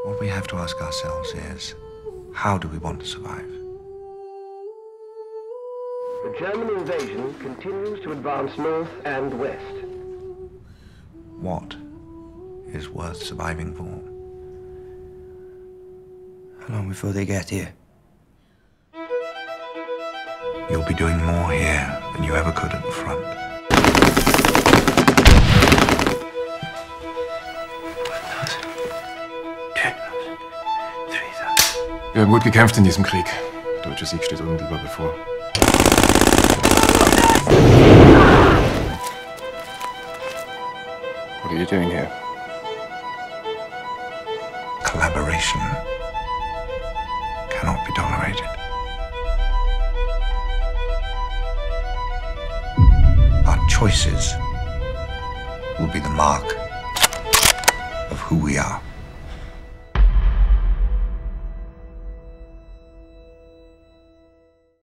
What we have to ask ourselves is, how do we want to survive? The German invasion continues to advance north and west. What is worth surviving for? How long before they get here? You'll be doing more here than you ever could at the front. Wir haben gut gekämpft in diesem Krieg. Der deutsche Sieg steht unmittelbar bevor. What are you doing here? Collaboration cannot be tolerated. Our choices will be the mark of who we are.